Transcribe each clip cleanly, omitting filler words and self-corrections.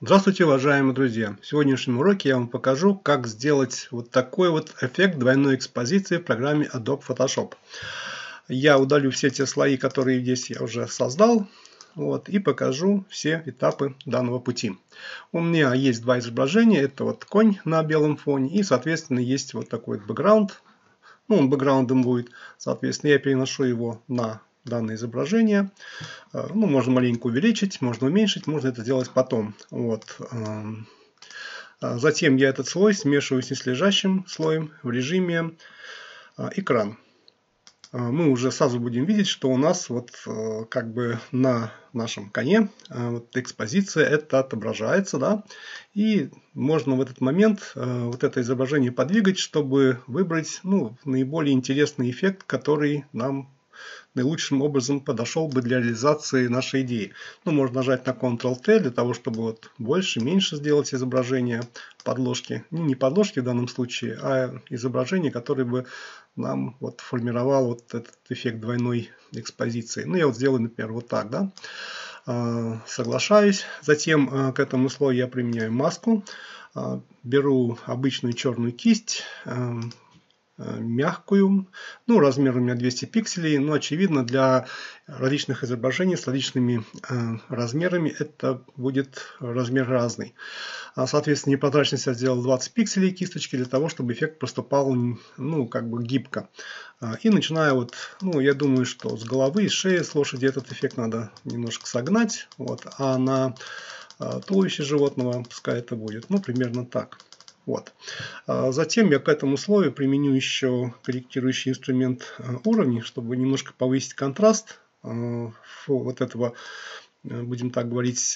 Здравствуйте, уважаемые друзья! В сегодняшнем уроке я вам покажу, как сделать вот такой вот эффект двойной экспозиции в программе Adobe Photoshop. Я удалю все те слои, которые здесь я уже создал, и покажу все этапы данного пути. У меня есть два изображения. Это вот конь на белом фоне и, соответственно, есть вот такой вот бэкграунд. Он бэкграундом будет. Соответственно, я переношу его на данное изображение. Можно маленько увеличить, можно уменьшить, можно это сделать потом. Затем я этот слой смешиваю с низлежащим слоем в режиме экран. Мы уже сразу будем видеть, что у нас как бы на нашем коне экспозиция это отображается, да? И можно в этот момент это изображение подвигать, чтобы выбрать наиболее интересный эффект, который нам наилучшим образом подошел бы для реализации нашей идеи. Можно нажать на Ctrl-T для того, чтобы больше, меньше сделать изображение подложки. Не подложки в данном случае, а изображение, которое бы нам формировал этот эффект двойной экспозиции. Я сделаю, например, вот так, да. Соглашаюсь. Затем к этому слою я применяю маску. Беру обычную черную кисть, мягкую, размер у меня 200 пикселей, но очевидно для различных изображений с различными размерами это будет размер разный. Соответственно, непрозрачность я сделал 20 пикселей кисточки для того, чтобы эффект проступал как бы гибко. И начинаю я думаю, что с головы, с шеи, с лошади этот эффект надо немножко согнать, а на туловище животного пускай это будет, примерно так. Затем я к этому слою применю еще корректирующий инструмент уровней, чтобы немножко повысить контраст этого, будем так говорить,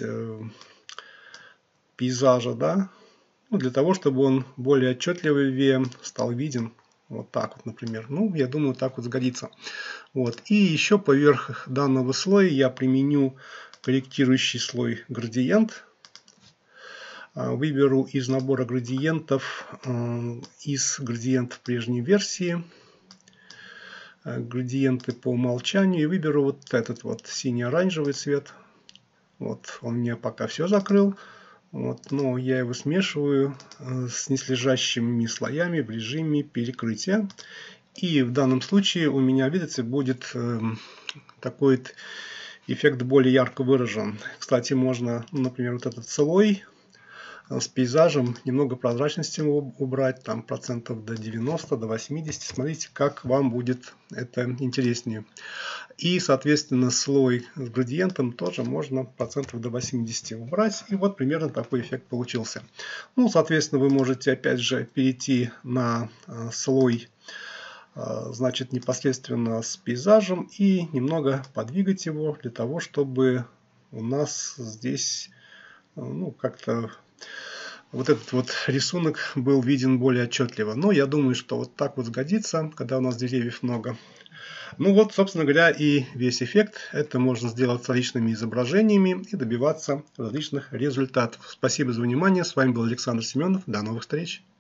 пейзажа, да? Для того, чтобы он более отчетливее стал виден. Вот так вот, например. Я думаю, так вот сгодится. И еще поверх данного слоя я применю корректирующий слой градиент. Выберу из набора градиентов, из градиентов прежней версии, градиенты по умолчанию, и выберу этот синий-оранжевый цвет. Он мне пока все закрыл, но я его смешиваю с низлежащими слоями в режиме перекрытия. И в данном случае у меня, видите, будет такой эффект более ярко выражен. Кстати, можно, например, этот слой с пейзажем, немного прозрачности его убрать, там процентов до 90, до 80. Смотрите, как вам будет это интереснее. И, соответственно, слой с градиентом тоже можно процентов до 80 убрать. И примерно такой эффект получился. Соответственно, вы можете опять же перейти на слой, непосредственно с пейзажем и немного подвигать его для того, чтобы у нас здесь как-то этот рисунок был виден более отчетливо. Но я думаю, что так сгодится, когда у нас деревьев много. Собственно говоря, и весь эффект. Это можно сделать с различными изображениями и добиваться различных результатов. Спасибо за внимание. С вами был Александр Семенов. До новых встреч.